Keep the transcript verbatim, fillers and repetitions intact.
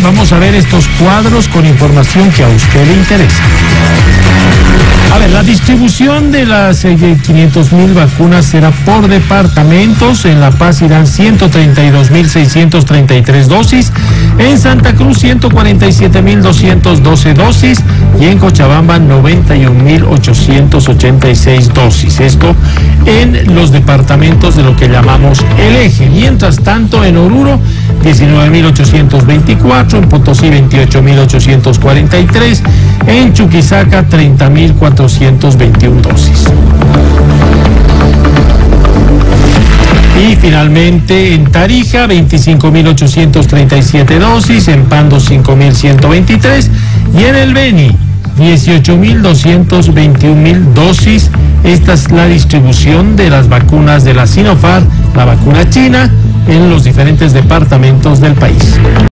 vamos a ver estos cuadros con información que a usted le interesa. A ver, la distribución de las eh, quinientas mil vacunas será por departamentos. En La Paz irán ciento treinta y dos mil seiscientas treinta y tres dosis, en Santa Cruz ciento cuarenta y siete mil doscientas doce dosis y en Cochabamba noventa y un mil ochocientas ochenta y seis dosis. Esto en los departamentos de lo que llamamos el eje. Mientras tanto, en Oruro diecinueve mil ochocientos veinticuatro, en Potosí veintiocho mil ochocientos cuarenta y tres, en Chuquisaca treinta mil cuatrocientos veintiuna dosis. Y finalmente en Tarija veinticinco mil ochocientos treinta y siete dosis, en Pando cinco mil ciento veintitrés y en el Beni dieciocho mil doscientos veintiuna dosis. Esta es la distribución de las vacunas de la Sinopharm, la vacuna china, en los diferentes departamentos del país.